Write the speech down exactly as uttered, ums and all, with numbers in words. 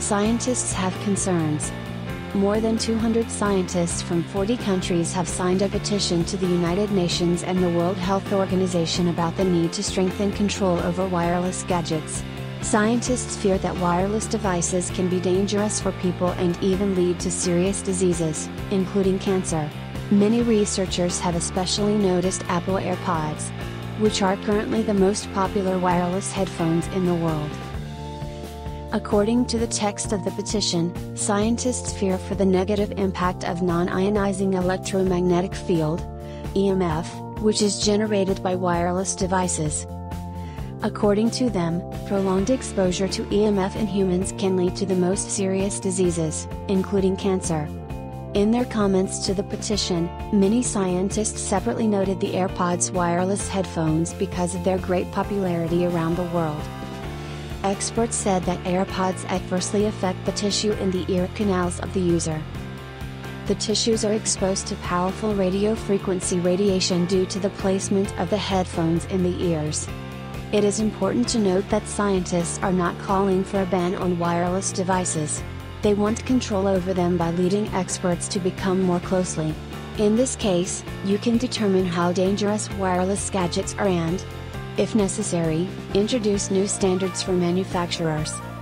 scientists have concerns. More than two hundred scientists from forty countries have signed a petition to the United Nations and the World Health Organization about the need to strengthen control over wireless gadgets. Scientists fear that wireless devices can be dangerous for people and even lead to serious diseases, including cancer. Many researchers have especially noticed Apple AirPods, which are currently the most popular wireless headphones in the world. According to the text of the petition, scientists fear for the negative impact of non-ionizing electromagnetic field, E M F, which is generated by wireless devices. According to them, prolonged exposure to E M F in humans can lead to the most serious diseases, including cancer. In their comments to the petition, many scientists separately noted the AirPods wireless headphones because of their great popularity around the world. Experts said that AirPods adversely affect the tissue in the ear canals of the user. The tissues are exposed to powerful radio frequency radiation due to the placement of the headphones in the ears. It is important to note that scientists are not calling for a ban on wireless devices. They want control over them by leading experts to become more closely. In this case, you can determine how dangerous wireless gadgets are and, if necessary, introduce new standards for manufacturers.